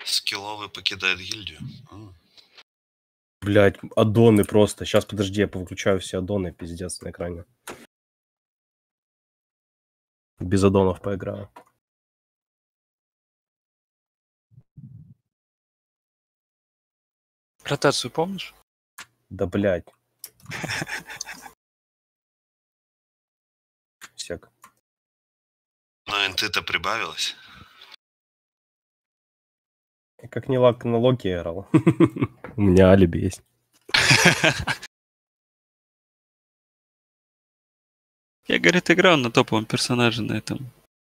Скилловый покидает гильдию. Блять, аддоны просто. Сейчас, подожди, я повыключаю все аддоны, пиздец, на экране. Без аддонов поиграю. Ротацию помнишь? Да, блять. Сек. Но инты-то прибавилось. Я как не лак на локе играл. У меня алиби есть. Я, говорит, играл на топовом персонаже на этом.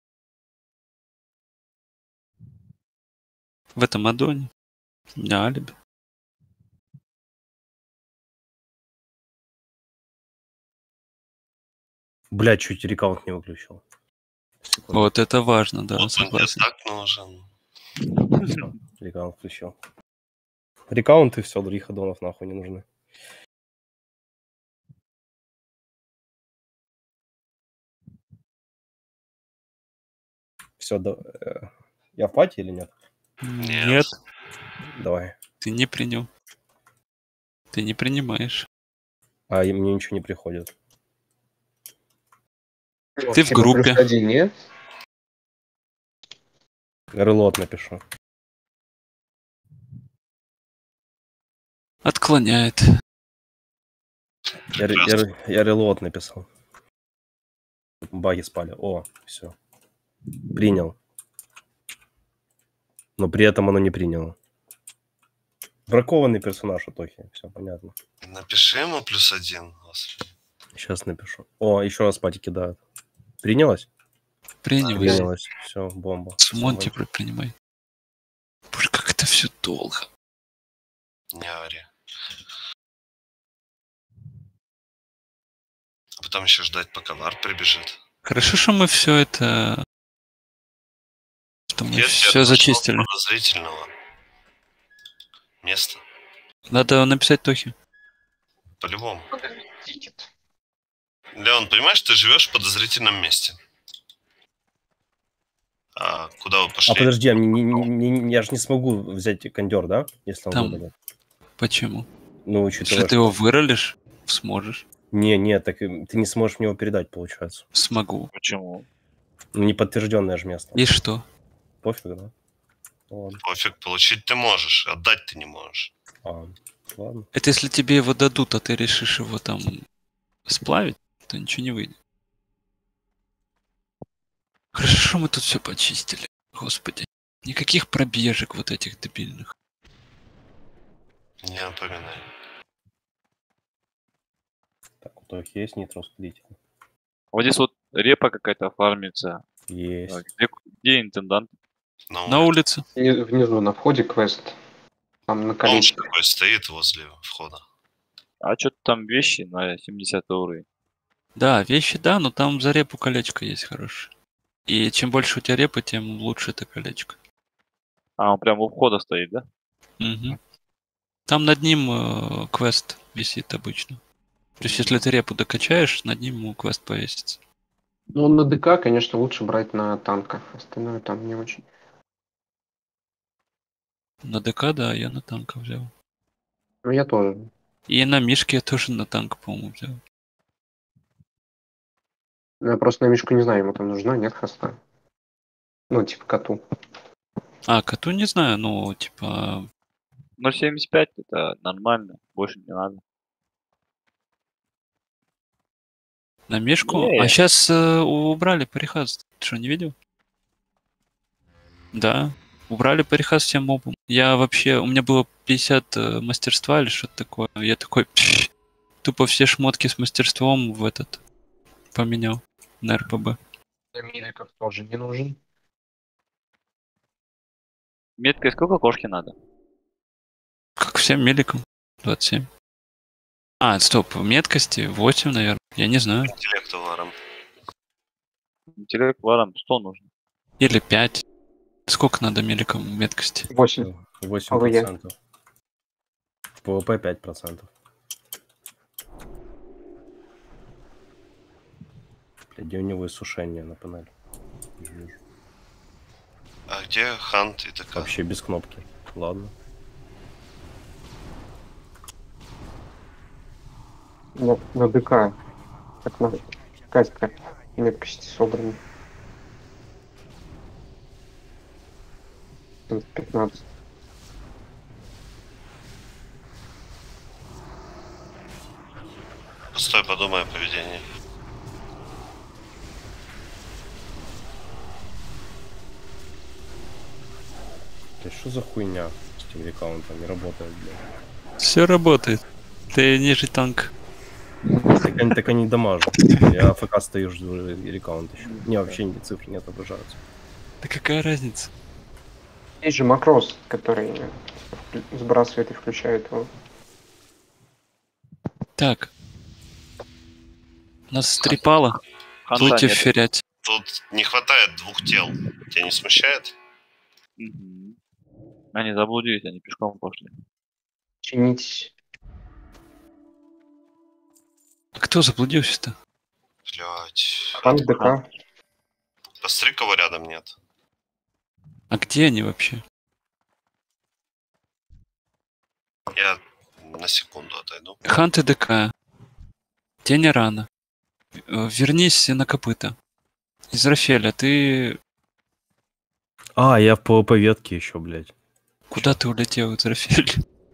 В этом аддоне. У меня алиби. Блять, чуть рекаунт не выключил. Секунду. Вот это важно, да, Вот он тебе согласен. так нужен. Всё, рекаунт включил. Рекаунт и все, других аддонов нахуй не нужны. Все, я в пати или нет? Нет, Давай. ты не принял. Ты не принимаешь. А и мне ничего не приходит. Ты в группе. +1, нет? Релот напишу. Отклоняет. Я релот написал. Баги спали. О, все. Принял. Но при этом оно не приняло. Бракованный персонаж у Тохи. Все понятно. Напиши ему +1. Господи. Сейчас напишу. О, еще раз пати кидают. Принялось? Принялось. Принялось. Все, бомба. Сумон Всё, теперь принимай. Боже, как это все долго. Не ори. А потом еще ждать, пока вар прибежит. Хорошо, что мы все это... Что мы Где все ты зачистили. нашел подозрительного места? Надо написать Тохе. По-любому. Леон, понимаешь, ты живешь в подозрительном месте. А куда вы пошли? А подожди, я же не смогу взять кондер, да? Если он Там. вырулит. Почему? Ну, Если учитывая, ты его выролишь, сможешь. Не, так ты не сможешь мне его передать, получается. Смогу. Почему? Ну, неподтвержденное же место. И что? Пофиг, да? Ладно. Пофиг, получить ты можешь, отдать ты не можешь. Ладно. Это если тебе его дадут, а ты решишь его там сплавить, то ничего не выйдет. Хорошо, мы тут все почистили. Господи. Никаких пробежек вот этих дебильных. Не напоминай. Так, у Тохи есть нитроусилитель? Вот здесь вот репа какая-то фармится. Есть. Где интендант? На улице. Внизу на входе квест. Там на Он же колечке. такой стоит возле входа. А что-то там вещи на 70 уровень. Да, вещи, да, но там за репу колечко есть хорошее. И чем больше у тебя репы, тем лучше это колечко. А, он прям у входа стоит, да? Угу. Там над ним квест висит обычно. То есть, если ты репу докачаешь, над ним квест повесится. Ну, на ДК, конечно, лучше брать на танках. Остальное там не очень. На ДК, да, я на танка взял. Ну, я тоже. И на Мишке я тоже на танк, по-моему, взял. Я просто на Мишку не знаю, ему там нужна, нет хоста. Ну, типа коту. А, коту не знаю, ну, типа... 0.75 это нормально, больше не надо. На Мишку? Не. А сейчас убрали парихаз. Ты что, не видел? Да. Убрали парихаз всем мобам. Я вообще... У меня было 50 мастерства или что-то такое. Я такой... Тупо все шмотки с мастерством в этот... Поменял. На РПБ. Миликов тоже не нужен. Меткой сколько кошки надо? Как всем меликам. 27. А, стоп, в меткости 8, наверное. Я не знаю. Интеллекту варом. Интеллект варом 100 нужно. Или 5. Сколько надо меликам в меткости? 8. 8%. В ПВП 5%. Где у него иссушение на панели? А где Хант и ДК? Вообще без кнопки. Ладно. На ДК. Как на Каська. Меткости собраны. 15. Постой, подумай о поведении. Да что за хуйня с этим рекаунтом? Не работает, блядь. Все работает. Ты ниже танк. Так они дамажат. Я АФК стою, жду рекаунт еще. Не, вообще цифры не отображаются. Да какая разница? Есть же макрос, который сбрасывает и включает его. Так. Нас стрипало. Ханта Будете нет. вферять. Тут не хватает 2 тел. Тебя не смущает? Мгм. Они заблудились, они пешком пошли. Чинить. А кто заблудился-то? Блять. Хан ДК. Посмотри, кого рядом нет. А где они вообще? Я на секунду отойду. Хант и ДК. Тень рано. Вернись на копыта. Из Рафеля, ты... А, я в ПВП ветке еще, блядь. Куда ты улетел из Рафеля?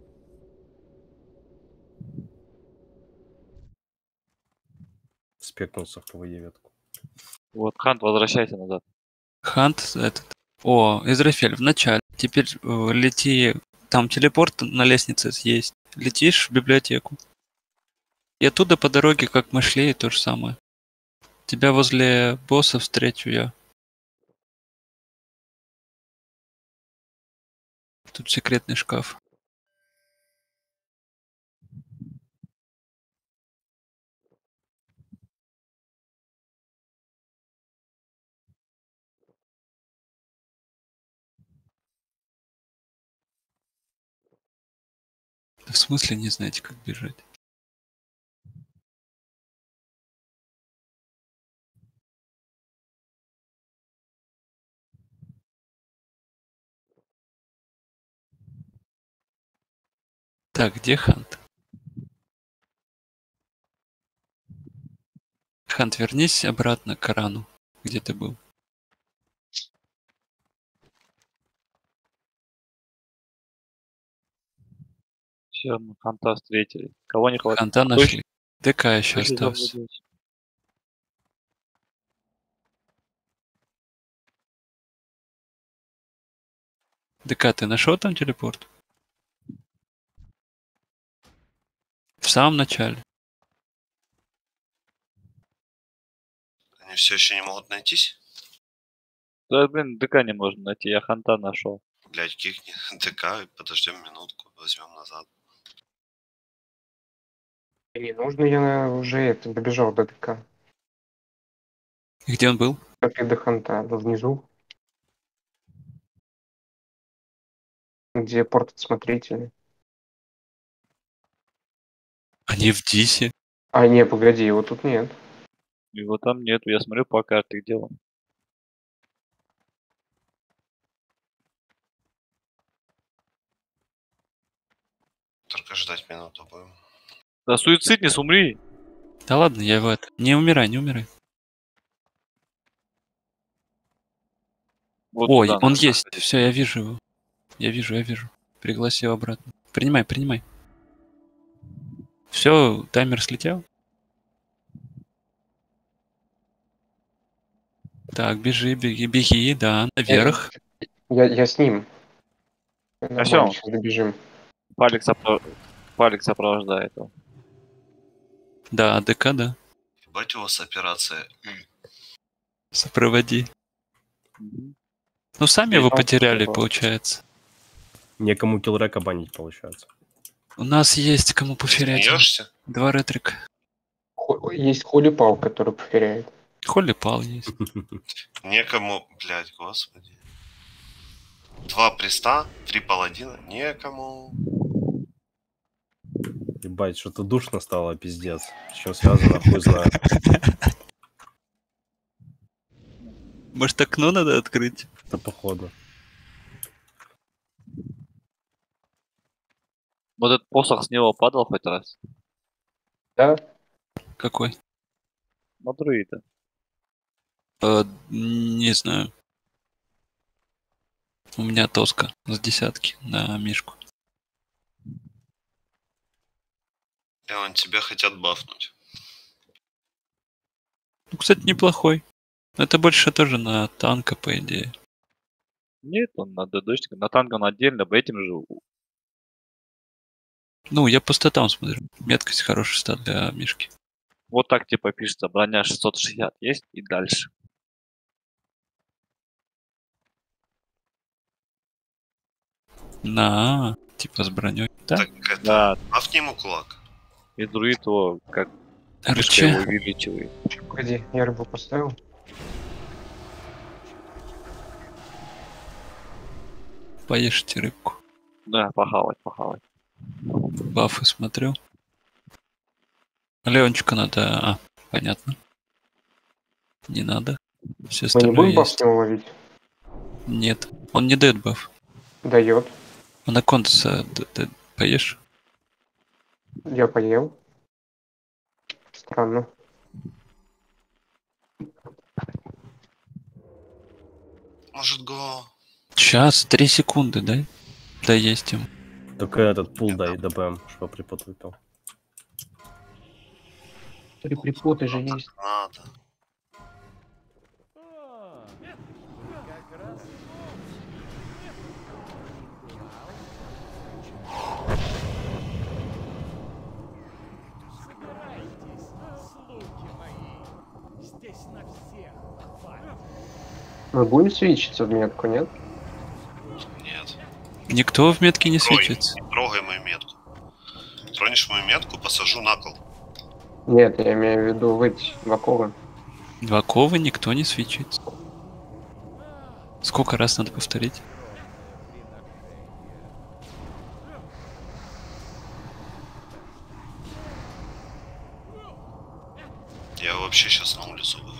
Спекнулся в ПВЕ ветку. Вот, Хант, возвращайся назад. Хант этот... О, Израфель, в начале. Теперь лети... Там телепорт на лестнице есть. Летишь в библиотеку. И оттуда по дороге, как мы шли, то же самое. Тебя возле босса встречу я. Тут секретный шкаф. В смысле не знаете, как бежать? Так, где Хант? Хант, вернись обратно к Арану, где ты был. Все, мы Ханта встретили. Кого не хватает? Ханта нашли. ДК еще Точно остался. заблудился. ДК, ты нашел там телепорт? В самом начале. Они все еще не могут найтись? Да, блин, ДК не можно найти, я Ханта нашел. Блять, кикни ДК, подождем минутку, возьмем назад. Не нужно, я уже это добежал до ДК. И где он был? Как и до Ханта, внизу. Где порт смотрителя. Они в Дисе. А, не, погоди, его тут нет. Его там нету, я смотрю по карте, где он. Только ждать минуту будем. Да суициднис, умри! Да ладно, я в это. Не умирай, не умирай. Вот Ой, туда он надо. есть. Все, я вижу его. Я вижу. Пригласил обратно. Принимай. Все, таймер слетел. Так, беги, да, наверх. Я с ним. А всё. Сейчас добежим. Палик сопровождает его. Да, АДК, да. Ебать, у вас операция. Сопроводи. Мгм. Ну, сами Я его сам потеряли, попал. получается. Некому киллрека банить, получается. У нас есть кому поферять. Смеешься? 2 ретрика. Есть холипал, который повторяет. Холли пал есть. Некому, блять, господи. 2 приста, 3 паладина. Некому. Ебать, что-то душно стало, пиздец. С чем связано, хуй знает. Может, окно надо открыть? Это походу. Вот этот посох с него падал хоть раз? Да? Какой? На друида. Не знаю. У меня тоска с десятки на мишку. И вон тебя хотят бафнуть. Ну, кстати, неплохой. Это больше тоже на танка, по идее. Нет, он на ДДшке. На танк он отдельно, этим же. Ну, я по статам смотрю. Меткость хороший стат для мишки. Вот так типа пишется. Броня 660 есть и дальше. Типа с броней. Да? Так это, Да, бафни ему кулак. и друид его как мишка его РЧ. увеличивает. Погоди, я рыбу поставил. Поешьте рыбку. Да, похавать, похавать. Бафы смотрю. Леончика надо... понятно. Не надо. Все Мы не остальное будем баф есть. с него ловить? Нет. Он не дает баф. Дает. Анакондаса поешь? Я поел. Странно. Может, го... Сейчас, 3 секунды, дай. Да есть им. Только этот пул дай ДПМ, что припот выпил. Припоты же есть. Надо. Мы будем свечиться в метку, нет? Нет. Никто в метке не Трой. свечится. Не трогай мою метку. Тронешь мою метку, посажу на кол. Нет, я имею в виду выйти в оковы. Два ковы никто не свечится. Сколько раз надо повторить? Я вообще сейчас на улицу выйду.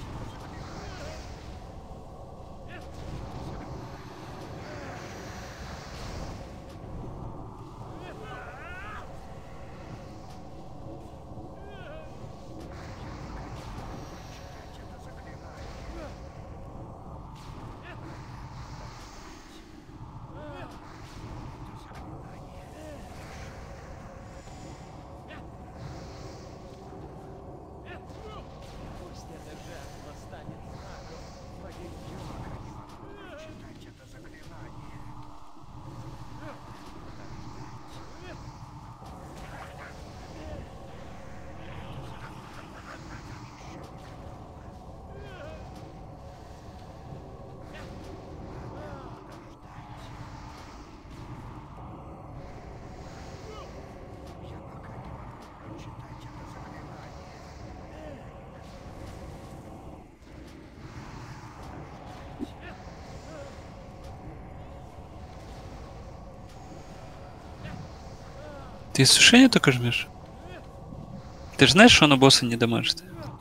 Ты сушение только жмешь? Ты же знаешь, что на босса не дамажит?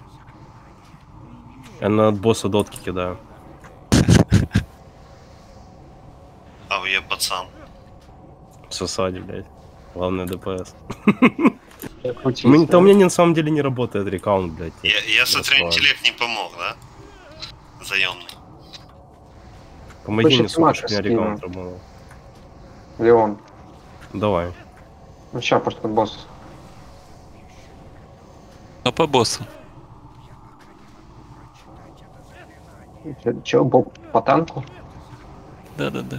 Я на босса дотки кидаю. А вы я пацан. В засаде, блядь. Главное ДПС. Крутись, У меня да? на самом деле не работает рекаунт, блядь. Я смотрю, ладно. интеллект не помог, да? Заемный. Помоги мне, Хочет сука, Маша чтобы у меня скину. рекаунт работал. Леон. Давай. Ну ща, просто босс. Но по боссу. Че, Боб, по танку? Да-да-да.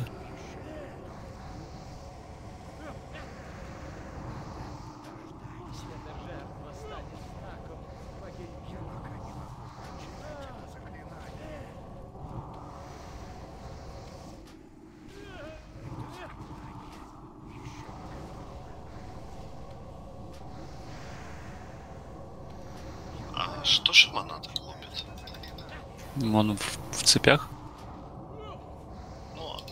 А что шамана так лупит? Он в цепях. Ну ладно.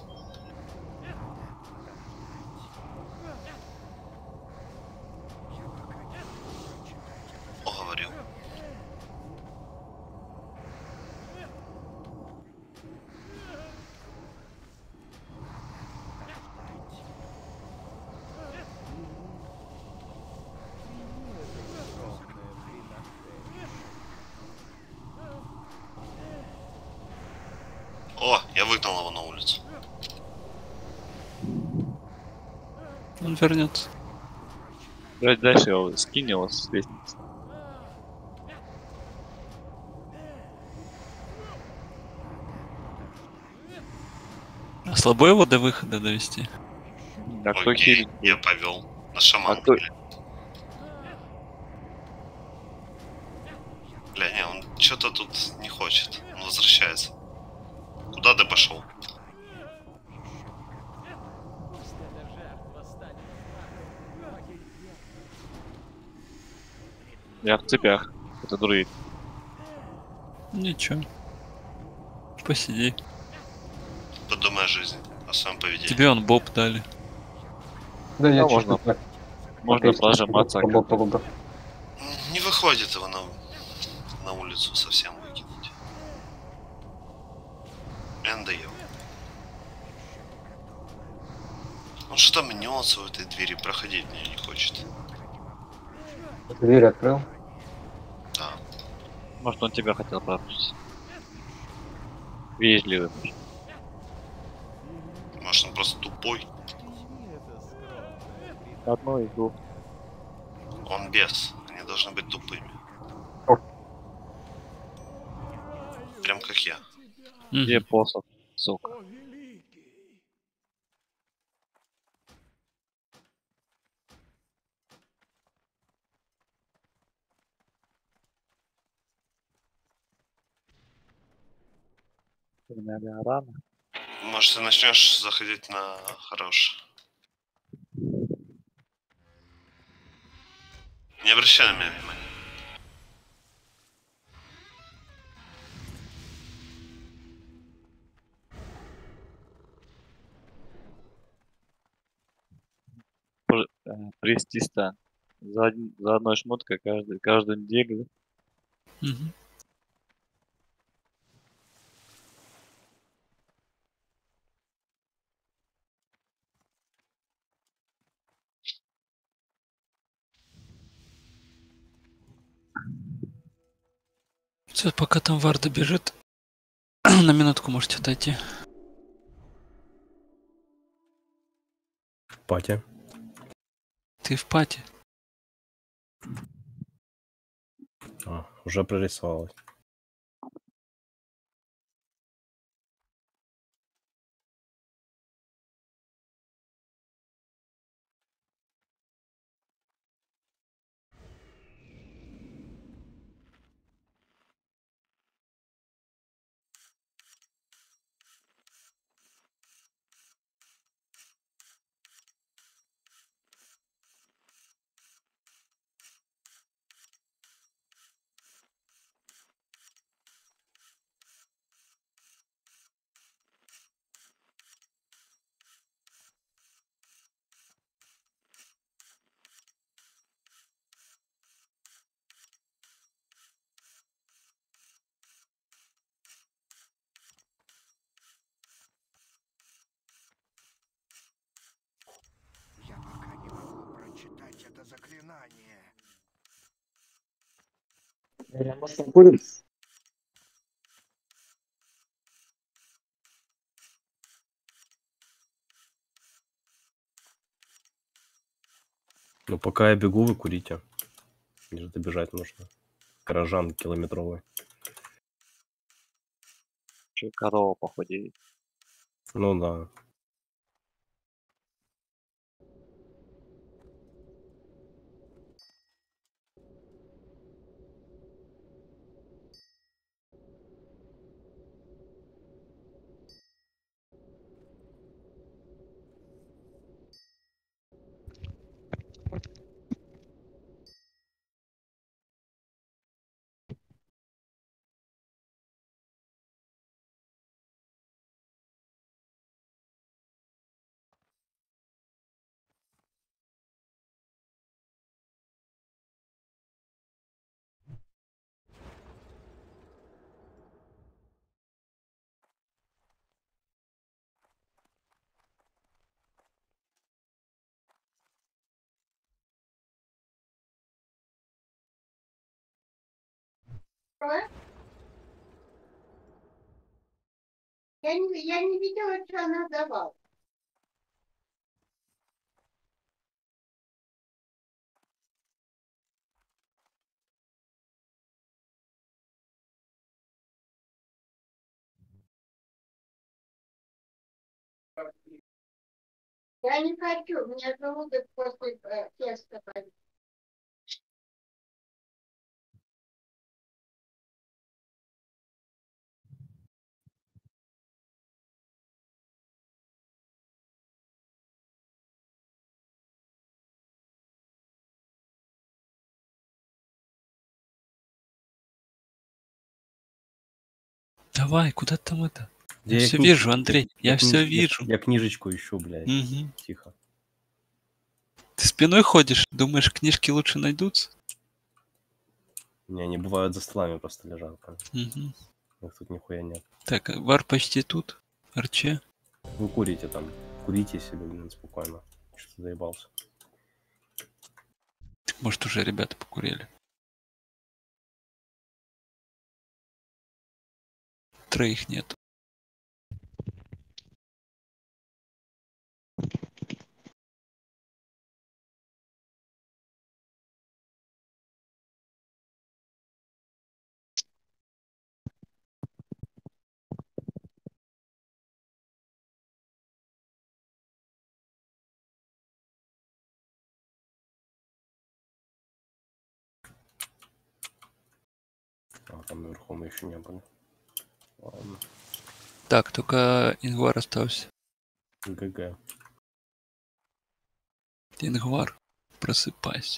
Уговорил. О, я выгнал его на улицу. Он вернется. Давай дальше его скинь его с лестницы. А слабо его до выхода довести? А кто Окей, хилит? я повел. На А шаман. кто... Бля, не, он что-то тут не хочет. Он возвращается. Куда ты пошел? Я в цепях. Это друид. Ничего. Посиди. Подумай о жизни, о своем поведении. Тебе он боб дали. Да, я Да, чисто можно. так. Можно прожиматься. По болту выбрал. Не выходит его на улицу совсем выкинуть. Я надоел. Он что мнется в этой двери, проходить мне не хочет. Дверь открыл. Да. Может, он тебя хотел пропустить. Вежливый. Может, он просто тупой. Одно из двух. Он бес. Они должны быть тупыми. О. Прям как я. Где Мгм. посох, сука? Наверное, рано. Может, ты начнешь заходить на хороший. Не обращай на меня внимания. Престиста. За одной шмоткой каждую неделю. Мгм. Все, пока там Варда бежит, на минутку можете отойти. В пати. Ты в пати. А, уже прорисовалось. Я пока не могу прочитать это заклинание. Ну, пока я бегу, вы курите. Мне же добежать нужно. Горожан километровый. Че, корова похудеет. Ну да. Я не видела, что она давала. Я не хочу, у меня желудок после теста болит. Давай, куда ты там это? Я Все кни- вижу, Андрей, я все книж- вижу. Я книжечку ищу, блядь. Мгм. Тихо. Ты спиной ходишь, думаешь, книжки лучше найдутся? Не, они бывают за столами просто лежат. Мгм. Их тут нихуя нет. Так, вар почти тут. Арче. Вы курите там. Курите себе, блин, спокойно. Что-то заебался. Может, уже ребята покурили. Троих нет. А там наверху мы еще не были. Ладно. Так, только Ингвар остался. ГГ. Ингвар, просыпайся.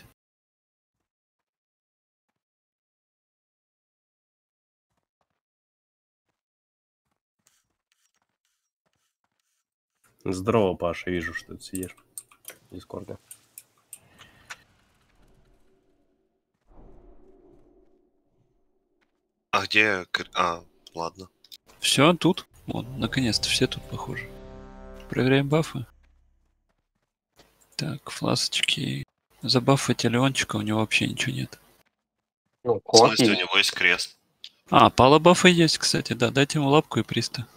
Здорово, Паша, вижу, что ты сидишь в Дискорде. А где... А, ладно. Все, тут. Вон, наконец-то все тут похожи. Проверяем бафы. Так, фласочки. Забафать Леончика, у него вообще ничего нет. Ну, В кот смысле, у есть. него есть крест. А, пала бафа есть, кстати, да. Дайте ему лапку и приста.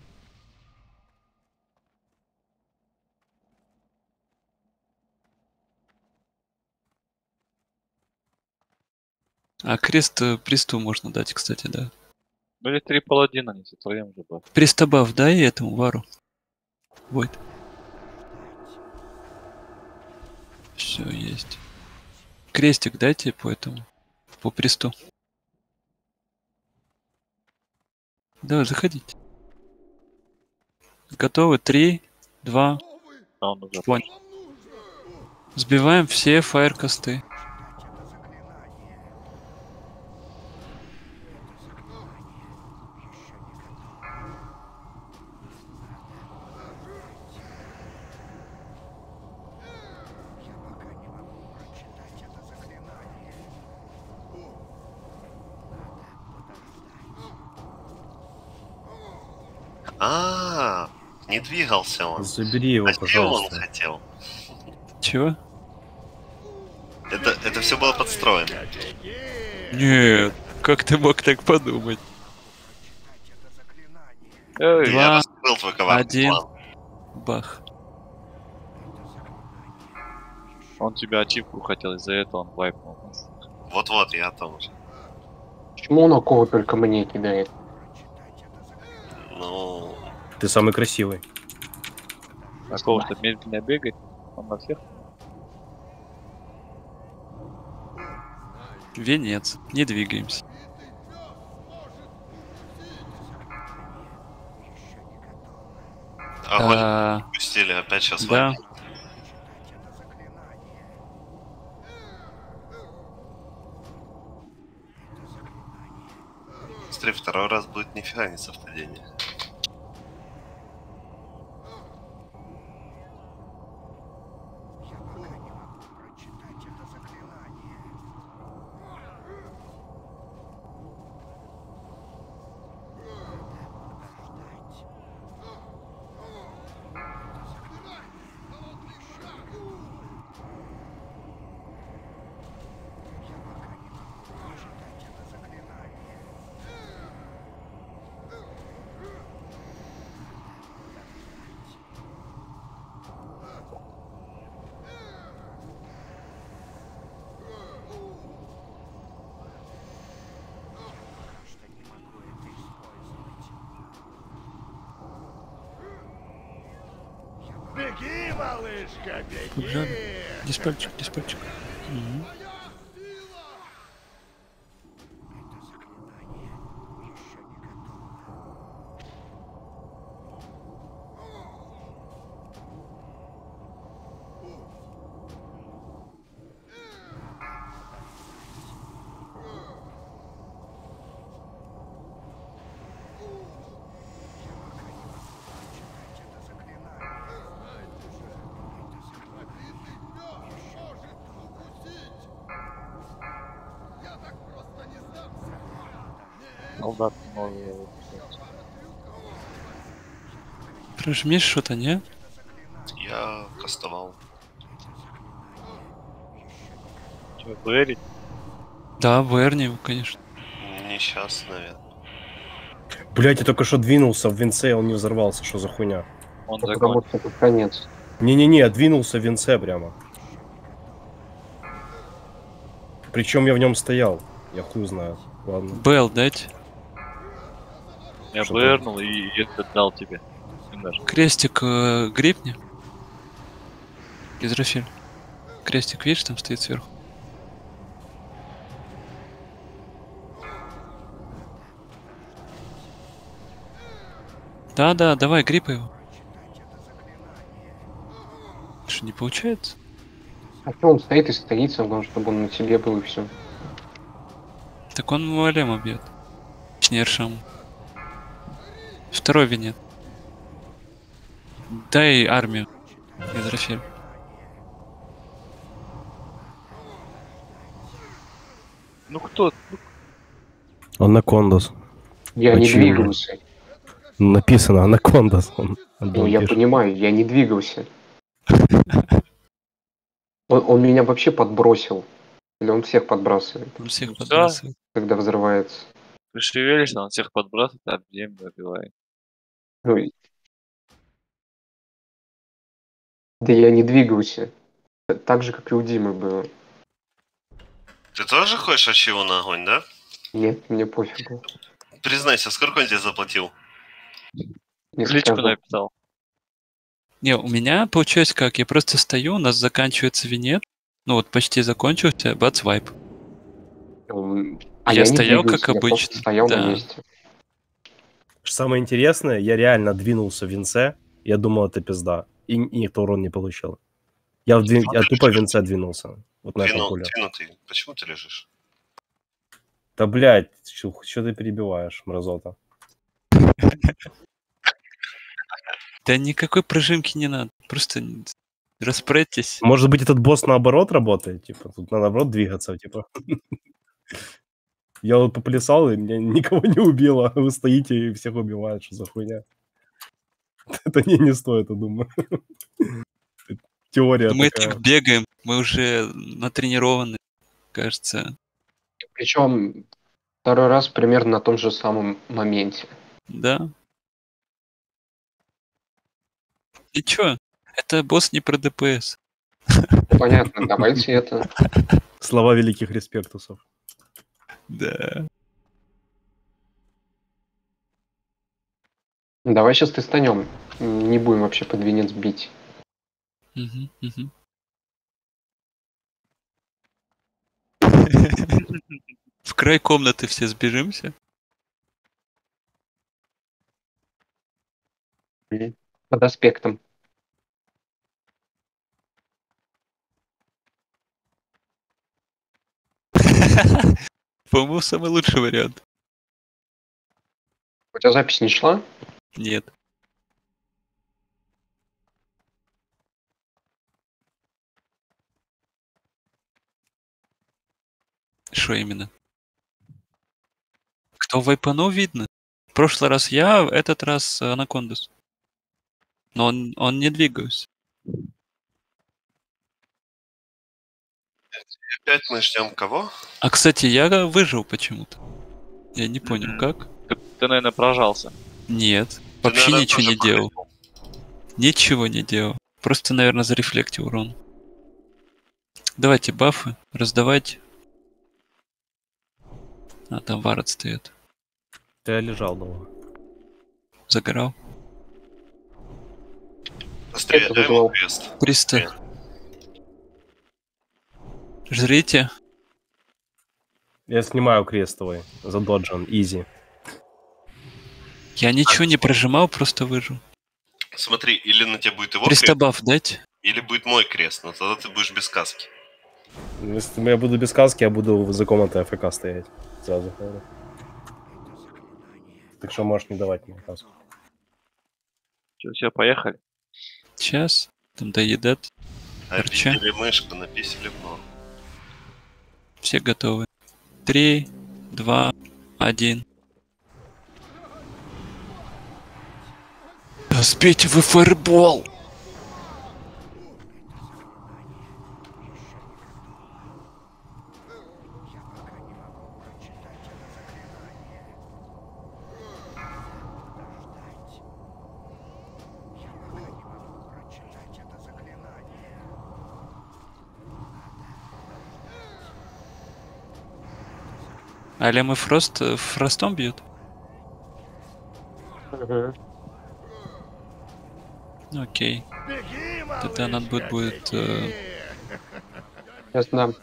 А крест присту можно дать, кстати, да. Были 3 паладина, они втроем же были. Приста баф дай этому вару. Вот. Все есть. Крестик дайте по этому. По присту. Давай, заходите. Готовы? 3, 2, А он уже Понял. Сбиваем все фаер-косты. Я пока не могу прочитать это заклинание. А, не двигался он. Забери его, А чего он пожалуйста. хотел? Чего? Это все было подстроено. Нет, как ты мог так подумать? Эй, Два, Я раскрыл твой коварный один. план. Бах. он тебя ачивку хотел, из-за этого он вайпнул нас. Вот-вот, я о том же. Почему он оковы только мне кидает? Ну, Ты самый красивый. Такого, что медленно бегает, он на всех. Венец. Не двигаемся. огонь А, пустили, опять сейчас да. Смотри, второй раз будет нифига не совпадение. Я пока не могу прочитать это заклинание. малышка, Побежали. беги! Диспельчик, диспельчик. Мгм. Это заклинание еще не готово. Читать это заклинание. Солдат много. Прожмешь что-то, не? Я кастовал. Чего, дуэлить? Да, Верни, конечно. Не сейчас, наверное. Блять, я только что двинулся в венце, и он не взорвался. Что за хуйня? Он Потому закончил. что это конец. Не-не-не, двинулся в венце прямо. Причем я в нем стоял. Я хуй знаю. Ладно. Белл дать. Я Что вернул и это дал тебе. Немножко. Крестик грипни. Израфиль. Крестик, видишь, там стоит сверху. Да, давай, грипай его. Что, не получается? А что он стоит и стоит, главное, чтобы он на тебе был и все. Так он Малема бьет. Точнее, Аршаму. Второй винет. Дай армию. Израфиль. Ну кто? Анакондас. Я не Почему? двигался. Написано Анакондас. Ну, я понимаю, я не двигался. Он меня вообще подбросил. Или он всех подбрасывает, Он всех Ну всё. подбрасывает. когда взрывается. Ты шевелишься, он всех подбрасывает, об землю убивает. Ну, да я не двигался. Так же, как и у Димы было. Ты тоже хочешь арчиву на огонь, да? Нет, мне пофигу. Признайся, сколько он тебе заплатил? Не Кличку скажу. написал. Не, у меня получилось как? Я просто стою, у нас заканчивается винет. Ну вот почти закончился, бац, вайп. А Я я не стоял, двигался, как я просто обычно, стоял да. на месте. Самое интересное, я реально двинулся в венце. Я думал, это пизда. И никто урон не получил. Я тупо в венце двинулся. Вот на этом поле. Двинутый. Почему ты лежишь? Да, блядь, что ты перебиваешь, мразота? Да никакой прожимки не надо. Просто распрейтесь. Может быть, этот босс наоборот работает? Типа, тут надо наоборот двигаться, типа. Я вот поплясал, и меня никого не убило. а Вы стоите и всех убивают. Что за хуйня? Это не стоит, я думаю. Теория Мы такая. так бегаем, мы уже натренированы, кажется. Причем второй раз примерно на том же самом моменте. Да. И чё? Это босс не про ДПС. Ну, понятно, давайте это. Слова великих респектусов. Да. Давай сейчас тестанем. Не будем вообще под венец бить. Мгм, мгм. В край комнаты все сбежимся. Под аспектом. По-моему, самый лучший вариант. У тебя запись не шла? Нет. Что именно? Кто вайпанул, видно. В прошлый раз я, в этот раз Анакондас. Но он не двигался. Опять мы ждем кого? А, кстати, я выжил почему-то. Я не понял, как. Ты, наверное, прожался. Нет. Ты, Вообще наверное, ничего тоже не делал. похлебал. Ничего не делал. Просто, наверное, зарефлектил урон. Давайте бафы, раздавайте. А, там вард стоит. Я лежал долго. Загорал. Быстрее, Это дай ему вызывал. крест. 300. Жрите. Я снимаю крестовый за доджем, изи. Я ничего не прожимал, просто выжил. Смотри, или на тебе будет его 300 крест, баф дать? или будет мой крест, но тогда ты будешь без каски. Если я буду без каски, я буду за комнатой АФК стоять. Сразу говорю. Так что можешь не давать мне каску. Че, все, поехали. Сейчас. Там доедат. Короче. Обидели мышку, написали в норм. Все готовы. 3, 2, 1. Да спейте вы фаербол! Але мы фростом бьют? Мгм. Ну, окей. Тогда надо будет... Сейчас дам.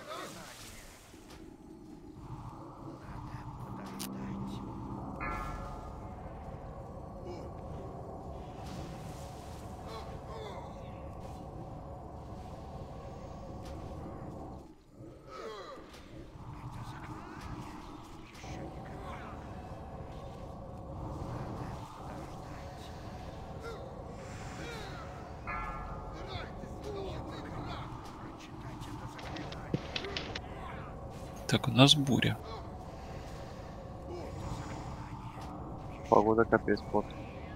Так, у нас буря. Погода капец, вот.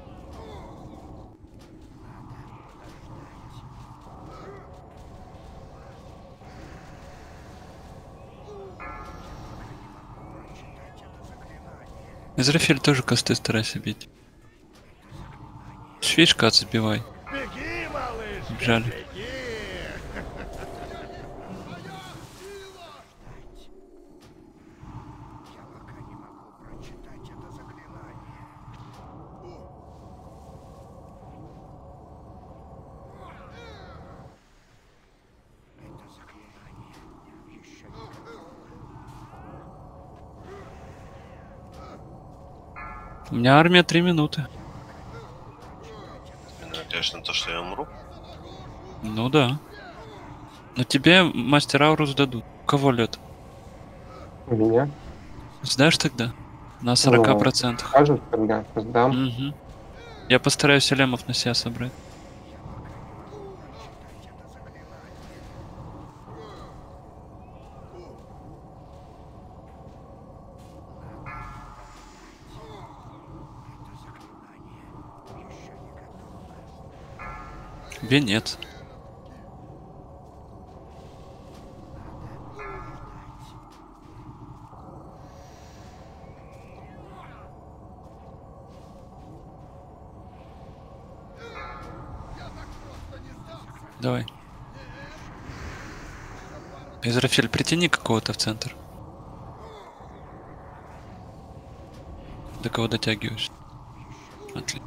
Израфиль тоже косты старайся бить. Фишка забивай. Жаль. У меня армия 3 минуты. Надеюсь на то, что я умру. Ну да. Но тебе мастер ауру сдадут. У кого лед? У меня. Сдашь тогда? На 40%. Скажут, когда сдам. Угу. Я постараюсь элемов на себя собрать. Венец. Давай. Израфиль, притяни какого-то в центр. До кого дотягиваешь? Отлично.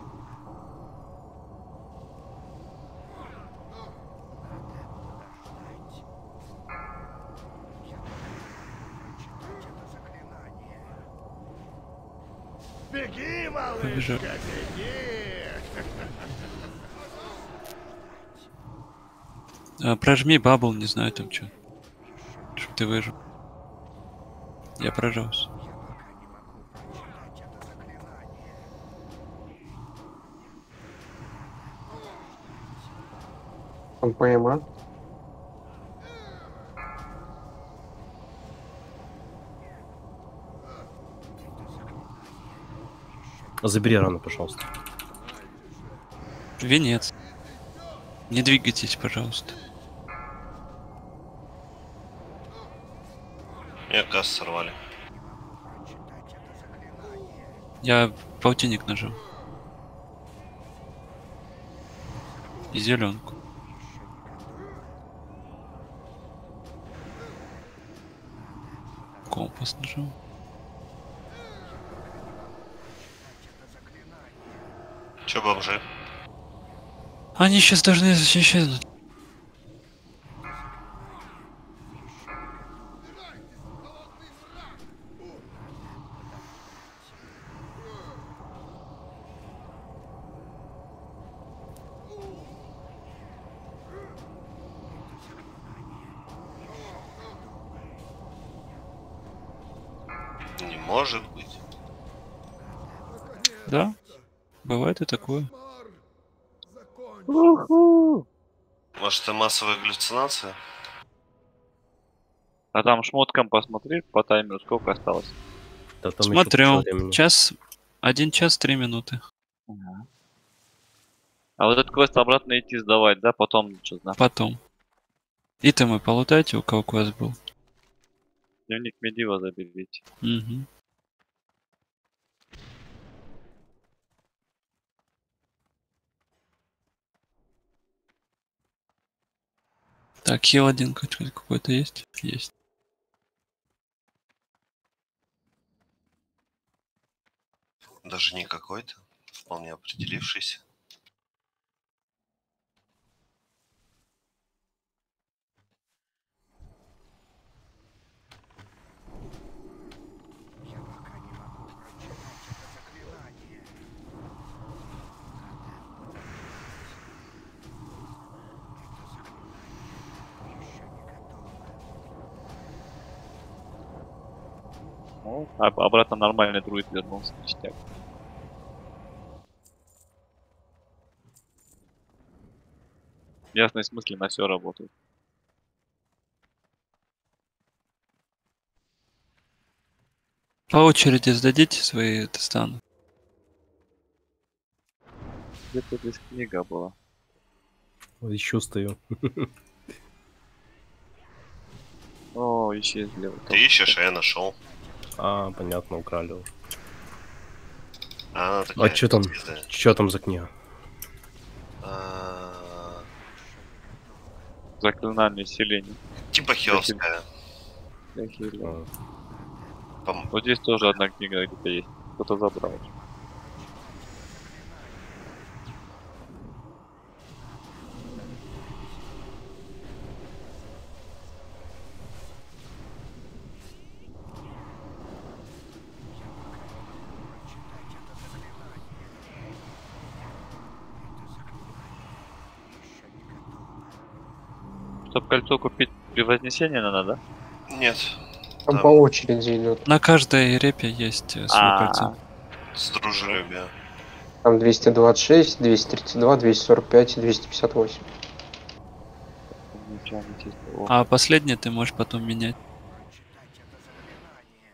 Беги, малышка, Побежал. беги! Прожми бабл, не знаю там что. Чтоб ты выжил. Я прожался. Там ПМА. Забери рану, пожалуйста. Венец. Не двигайтесь, пожалуйста. Меня касс сорвали. Я полтинник нажал. И зеленку. Компас нажал. Чё, бомжи? Они сейчас должны исчезнуть. Не может быть. Да, бывает и такое. Уху. Может, это массовая галлюцинация? А там шмоткам посмотри по таймеру, сколько осталось. Да там ещё Смотрю, куча времени. час, 1 час 3 минуты. А вот этот квест обратно идти сдавать, да? Потом что знаю. Потом. Итемы полутайте, у кого квест был. Дневник Медива заберите. Угу. Так, хил один какой-то есть? Есть. Даже не какой-то. Вполне определившийся. Я пока не могу прочитать это заклинание. Это заклинание еще не готово. Ну, обратно нормальный друид вернулся. Ништяк. Ясные смысле на все работает. По очереди сдадите свои тестаны. Где-то здесь книга была. Вот еще стою. О, исчезли. Вот Ты ищешь, а я нашел. А, понятно, украли уже. А она такая. А что там? звездная. Что там за книга? А, Заклинание селения. Типа хиловская. А, Вот здесь тоже одна книга где-то есть. Кто-то забрал. Чтоб кольцо купить при вознесении надо, да? Нет. Там Да. по очереди идет. На каждой репе есть свое кольцо. С дружелюбия. Там 226, 232, 245 и 258. Ничего не чисто. О, А последнее ты можешь потом менять. Прочитать это заклинание.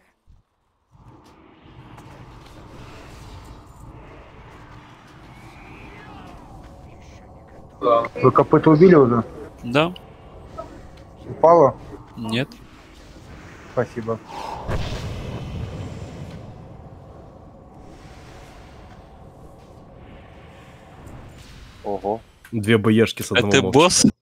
Вы копыта убили уже? Да? Упало? Нет? Спасибо. Ого. Две боешки с А одного ты мопса. босс?